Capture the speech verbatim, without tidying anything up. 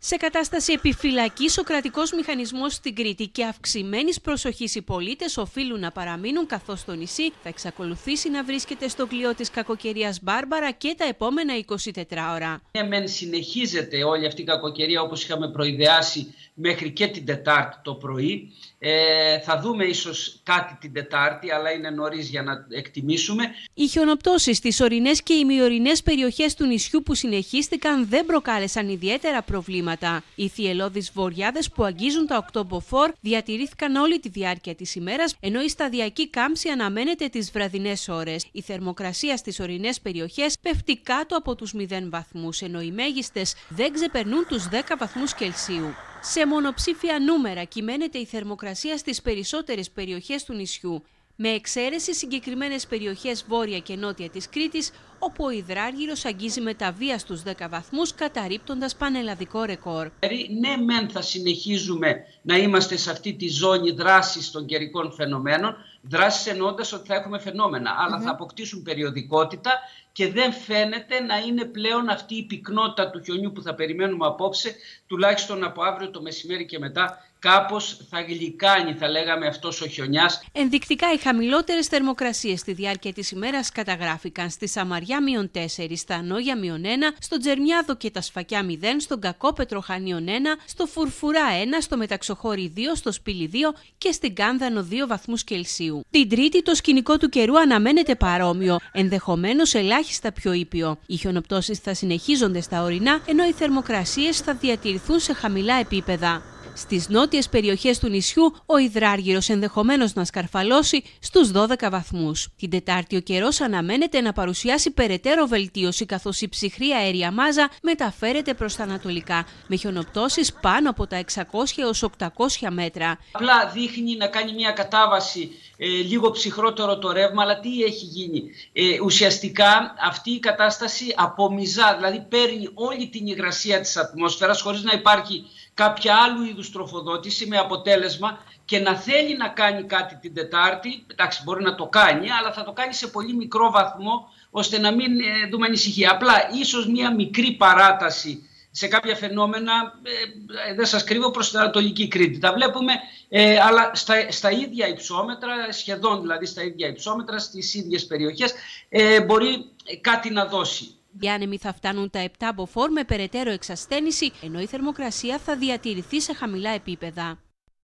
Σε κατάσταση επιφυλακής ο κρατικός μηχανισμός στην Κρήτη και αυξημένης προσοχής οι πολίτες οφείλουν να παραμείνουν, καθώς το νησί θα εξακολουθήσει να βρίσκεται στο κλειό της κακοκαιρίας Μπάρμπαρα και τα επόμενα εικοσιτέσσερις ώρα. Ναι, μεν συνεχίζεται όλη αυτή η κακοκαιρία όπως είχαμε προειδεάσει μέχρι και την Τετάρτη το πρωί. Ε, θα δούμε ίσως κάτι την Τετάρτη, αλλά είναι νωρίς για να εκτιμήσουμε. Οι χιονοπτώσεις στις ορεινές και ημιορεινές περιοχές του νησιού που συνεχίστηκαν δεν προκάλεσαν ιδιαίτερα προβλήματα. Οι θυελλώδεις βοριάδες που αγγίζουν τα οκτώ μποφόρ διατηρήθηκαν όλη τη διάρκεια της ημέρας, ενώ η σταδιακή κάμψη αναμένεται τις βραδινές ώρες. Η θερμοκρασία στις ορεινές περιοχές πέφτει κάτω από τους μηδέν βαθμούς, ενώ οι μέγιστες δεν ξεπερνούν τους δέκα βαθμούς Κελσίου. Σε μονοψήφια νούμερα κυμαίνεται η θερμοκρασία στις περισσότερες περιοχές του νησιού, με εξαίρεση συγκεκριμένες περιοχές βόρεια και νότια της Κρήτης, όπου ο υδράργυρος αγγίζει με τα βία στους δέκα βαθμούς, καταρρίπτοντας πανελλαδικό ρεκόρ. Ναι, μεν θα συνεχίζουμε να είμαστε σε αυτή τη ζώνη δράσης των καιρικών φαινομένων, δράσης εννοώντας ότι θα έχουμε φαινόμενα, αλλά mm-hmm. θα αποκτήσουν περιοδικότητα και δεν φαίνεται να είναι πλέον αυτή η πυκνότητα του χιονιού που θα περιμένουμε απόψε, τουλάχιστον από αύριο το μεσημέρι και μετά. Κάπως θα γλυκάνει, θα λέγαμε, αυτός ο χιονιάς. Ενδεικτικά, οι χαμηλότερες θερμοκρασίες στη διάρκεια της ημέρας καταγράφηκαν στη Σαμαριά μείον τέσσερα, στα Ανόγια μείον ένα, στο Τζερμιάδο και τα Σφακιά μηδέν, στον Κακόπετρο Χανίων ένα, στο Φουρφουρά ένα, στο Μεταξοχώρι δύο, στο Σπήλι δύο και στην Κάνδανο δύο βαθμούς Κελσίου. Την Τρίτη το σκηνικό του καιρού αναμένεται παρόμοιο, ενδεχομένως ελάχιστα πιο ήπιο. Οι χιονοπτώσεις θα συνεχίζονται στα ορεινά, ενώ οι θερμοκρασίες θα διατηρηθούν σε χαμηλά επίπεδα. Στις νότιες περιοχές του νησιού, ο υδράργυρος ενδεχομένως να σκαρφαλώσει στους δώδεκα βαθμούς. Την Τετάρτη ο καιρός αναμένεται να παρουσιάσει περαιτέρω βελτίωση, καθώς η ψυχρή αέρια μάζα μεταφέρεται προς τα ανατολικά, με χιονοπτώσεις πάνω από τα εξακόσια έως οκτακόσια μέτρα. Απλά δείχνει να κάνει μια κατάβαση, ε, λίγο ψυχρότερο το ρεύμα, αλλά τι έχει γίνει. Ε, ουσιαστικά αυτή η κατάσταση απομυζά, δηλαδή παίρνει όλη την υγρασία της ατμόσφαιρας χωρίς να υπάρχει κάποια άλλου είδους τροφοδότηση, με αποτέλεσμα και να θέλει να κάνει κάτι την Τετάρτη. Εντάξει, μπορεί να το κάνει, αλλά θα το κάνει σε πολύ μικρό βαθμό, ώστε να μην ε, δούμε ανησυχία. Απλά ίσως μια μικρή παράταση σε κάποια φαινόμενα, ε, δεν σας κρύβω, προς την Ανατολική Κρήτη. Τα βλέπουμε, ε, αλλά στα, στα ίδια υψόμετρα, σχεδόν δηλαδή στα ίδια υψόμετρα, στις ίδιες περιοχές, ε, μπορεί κάτι να δώσει. Οι άνεμοι θα φτάνουν τα επτά μποφόρ με περαιτέρω εξασθένηση, ενώ η θερμοκρασία θα διατηρηθεί σε χαμηλά επίπεδα.